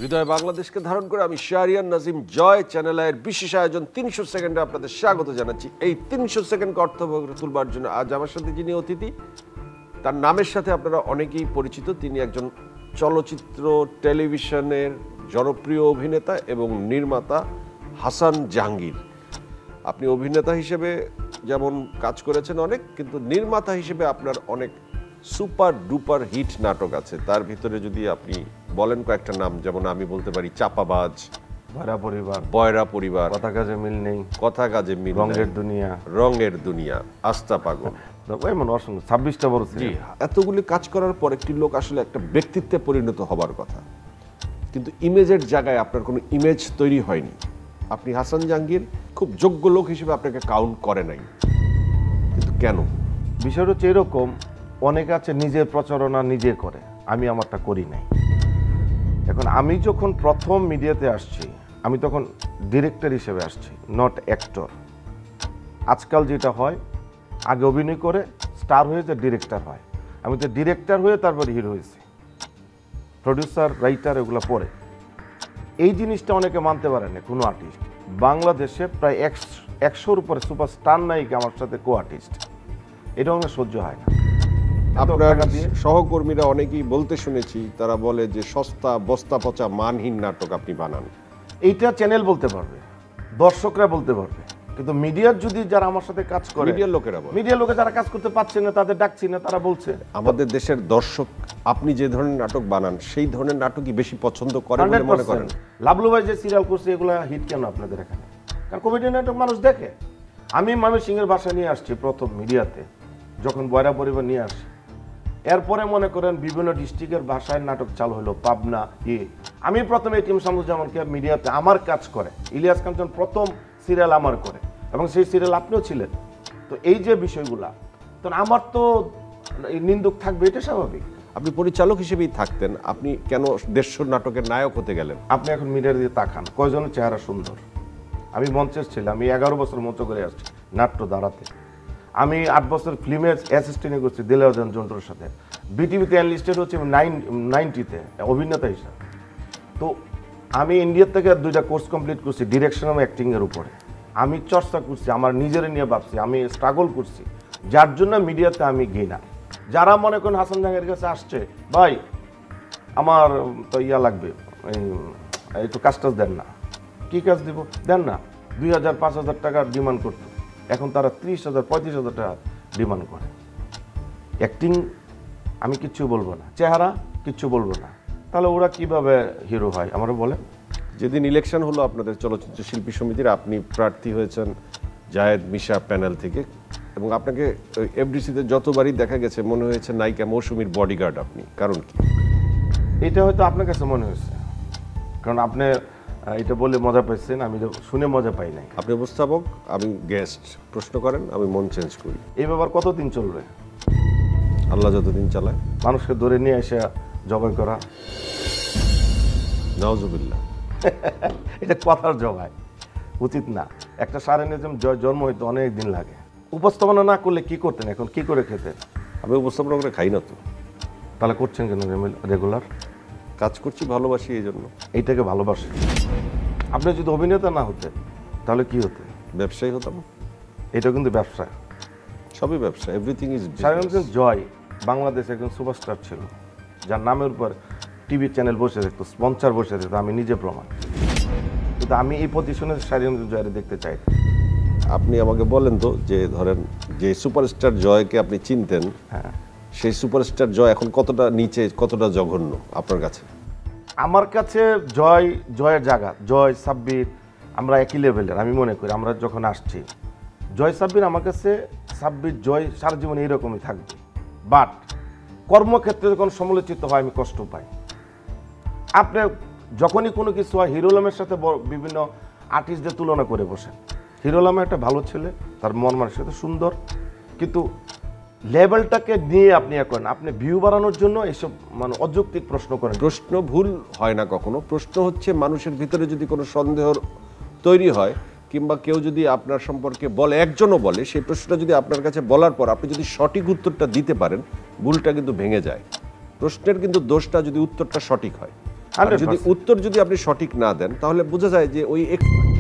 হৃদয় বাংলাদেশকে ধারণ করে আমি শাহরিয়ার নাজিম জয় চ্যানেলের বিশেষ আয়োজন ৩০০ সেকেন্ডে আপনাদের স্বাগত জানাচ্ছি। এই ৩০০ সেকেন্ডকে অর্থবহ তুলবার জন্য আজ আমার সাথে যিনি অতিথি, তার নামের সাথে আপনারা অনেকেই পরিচিত। তিনি একজন চলচ্চিত্র টেলিভিশনের জনপ্রিয় অভিনেতা এবং নির্মাতা হাসান জাহাঙ্গীর। আপনি অভিনেতা হিসেবে যেমন কাজ করেছেন অনেক, কিন্তু নির্মাতা হিসেবে আপনার অনেক সুপার ডুপার হিট নাটক আছে। তার ভিতরে যদি আপনি বলেন কয়েকটা নাম, যেমন আমি বলতে পারি চাপাবাজ, বয়রা পরিবার, কথা কাজে মিল নেই, কথা কাজে মিল, রঙের দুনিয়া, আস্থা পাগল, 26টা বড় সিরিয়াল। এতগুলি কাজ করার পর একটি লোক আসলে একটা ব্যক্তিত্বে পরিণত হবার কথা, কিন্তু ইমেজের জায়গায় আপনার কোনো ইমেজ তৈরি হয়নি। আপনি হাসান জাহাঙ্গীর খুব যোগ্য লোক হিসেবে আপনাকে কাউন্ট করে নাই, কিন্তু কেন? বিষয়টা হচ্ছে এরকম, অনেকে আছে নিজের প্রচারণা নিজে করে, আমি আমারটা করি নাই। এখন আমি যখন প্রথম মিডিয়াতে আসছি, আমি তখন ডিরেক্টর হিসেবে আসছি, নট অ্যাক্টর। আজকাল যেটা হয়, আগে অভিনয় করে স্টার হয়েছে ডিরেক্টর হয়, আমি তো ডিরেক্টর হয়ে তারপর হিরো হয়েছি, প্রডিউসার রাইটার এগুলো পরে। এই জিনিসটা অনেকে মানতে পারে না। কোনো আর্টিস্ট বাংলাদেশে প্রায় 100-র উপরে সুপারস্টার নায়িকা আমার সাথে কো আর্টিস্ট, এটা আমার সহ্য হয় না। আপনার সহকর্মীরা অনেকেই বলতে শুনেছি, তারা বলে যে সস্তা বস্তা পচা মানহীন নাটক আপনি বানান। এইটা চ্যানেল বলতে পারবে, দর্শকরা বলতে পারবে, কিন্তু মিডিয়ার যদি যারা আমার সাথে কাজ করে, মিডিয়ার লোকে যারা কাজ করতে পারছে না, তাদের ডাকছি না, তারা বলছে। আমাদের দেশের দর্শক আপনি যে ধরনের নাটক বানান সেই ধরনের নাটকই বেশি পছন্দ করেন বলে মনে করেন? লাভলু ভাই যে সিরিয়াল করছে এগুলো হিট কেন আপনাদের এখানে? কারণ কমেডি নাটক মানুষ দেখে। আমি ময়মনসিংহের ভাষা নিয়ে আসছি প্রথম মিডিয়াতে, যখন বয়রা পরিবার নিয়ে আসি। এরপরে মনে করেন বিভিন্ন ডিস্ট্রিক্টের ভাষায় নাটক চালু হলো, পাবনা আমি প্রথমে টিম শামসুজ্জামানকে মিডিয়াতে আমার কাজ করে, ইলিয়াস কাঞ্চন প্রথম সিরিয়াল আমার করে, এবং সেই সিরিয়াল আপনিও ছিলেন। তো এই যে বিষয়গুলা, তো আমার তো নিন্দুক থাকবে, এটা স্বাভাবিক। আপনি পরিচালক হিসেবেই থাকতেন, আপনি কেন 150 নাটকের নায়ক হতে গেলেন? আপনি এখন মিডিয়ার দিয়ে তাকান, কয়জনের চেহারা সুন্দর। আমি মঞ্চের ছিলাম, আমি 11 বছর মঞ্চ করে আসছি নাট্য দ্বারাতে। আমি 8 বছর ফিল্মের অ্যাসিস্ট্যান্ট করছি দিলওয়ার জন্টুর সাথে। বিটিভিতে অ্যানলিস্টেড হচ্ছে 90-তে অভিনেতা হিসাবে। তো আমি ইন্ডিয়ার থেকে 2টা কোর্স কমপ্লিট করছি ডিরেকশন এবং অ্যাক্টিংয়ের উপরে। আমি চর্চা করছি, আমার নিজের নিয়ে ভাবছি, আমি স্ট্রাগল করছি, যার জন্য মিডিয়াতে আমি গিয়ে না। যারা মনে করেন হাসান জাহাঙ্গীরের কাছে আসছে, ভাই আমার তো লাগবে, একটু কাজ টাজ দেন না, কী কাজ দিব দেন না, 2000-5000 টাকার ডিমান্ড করতো, এখন তারা 30,000-35,000 টাকা ডিমান্ড করে। অ্যাক্টিং আমি কিচ্ছু বলবো না, চেহারা কিচ্ছু বলবো না, তাহলে ওরা কিভাবে হিরো হয় আমারও বলে। যেদিন ইলেকশন হলো আপনাদের চলচ্চিত্র শিল্পী সমিতির, আপনি প্রার্থী হয়েছেন জায়েদ মিশা প্যানেল থেকে, এবং আপনাকে এফডিসিতে যতবারই দেখা গেছে মনে হয়েছে নায়িকা মৌসুমীর বডিগার্ড আপনি। কারণ কি? এটা হয়তো আপনার কাছে মনে হয়েছে, কারণ আপনি এটা বলে মজা পাইছেন, আমি শুনে মজা পাই নাই। আপনি উপস্থাপক, আমি গেস্ট, প্রশ্ন করেন, আমি মন চেঞ্জ করি। এই ব্যাপার কতদিন চলবে? আল্লাহ যতদিন চালায়। মানুষকে ধরে নিয়ে এসে জবাই করা, নাউজুবিল্লাহ, এটা কথার জবাই উচিত না। একটা শাহরিয়ার জন্ম হইতে অনেক দিন লাগে। উপস্থাপনা না করলে কি করতেন, এখন কি করে খেতেন? আমি উপস্থাপনা করে খাই না তো। তাহলে করছেন কেন রেগুলার? কাজ করছি, ভালোবাসি, এই জন্য। এইটাকে ভালোবাসি। আপনি যদি অভিনেতা না হতেন তাহলে কি হতেন? ব্যবসায়ী হতাম। এটা কিন্তু ব্যবসা, সবই ব্যবসা, এভরিথিং ইজ। শাহরিয়ার জয় বাংলাদেশে একজন সুপারস্টার ছিল, যার নামের উপর টিভি চ্যানেল বসে দেখতো, স্পন্সর বসে দেখতো, আমি নিজে প্রমাণ। কিন্তু আমি এই পজিশনে শাহরিয়ার জয়কে দেখতে চাই। আপনি আমাকে বলেন তো, যে ধরেন যে সুপারস্টার জয়কে আপনি চিনতেন, হ্যাঁ, সেই সুপারস্টার জয় এখন কতটা নিচে, কতটা জঘন্য আপনার কাছে? আমার কাছে জয়ের জায়গা, জয় সাব্বির আমরা একই লেভেলের আমি মনে করি। আমরা যখন আসছি, জয় সাব্বির আমার কাছে, সাব্বির জয় সারা জীবন এইরকমই থাকবে। বাট কর্মক্ষেত্রে যখন সমালোচিত হয় আমি কষ্ট পাই। আপনি যখনই কোনো কিছু হয়, হিরো আলমের সাথে বিভিন্ন আর্টিস্টদের তুলনা করে বসেন। হিরো আলম একটা ভালো ছেলে, তার মন মানসিকতা সুন্দর, কিন্তু লেভেলটাকে নিয়ে আপনি এখন আপনি ভিউ বাড়ানোর জন্য এইসব মানে অযৌক্তিক প্রশ্ন করেন। প্রশ্ন ভুল হয় না কখনো। প্রশ্ন হচ্ছে মানুষের ভিতরে যদি কোনো সন্দেহ তৈরি হয়, কিংবা কেউ যদি আপনার সম্পর্কে বলে, একজনও বলে, সেই প্রশ্নটা যদি আপনার কাছে বলার পর আপনি যদি সঠিক উত্তরটা দিতে পারেন, ভুলটা কিন্তু ভেঙে যায়। প্রশ্নের কিন্তু দোষটা যদি উত্তরটা সঠিক হয়। আর যদি উত্তর যদি আপনি সঠিক না দেন তাহলে বোঝা যায় যে ওই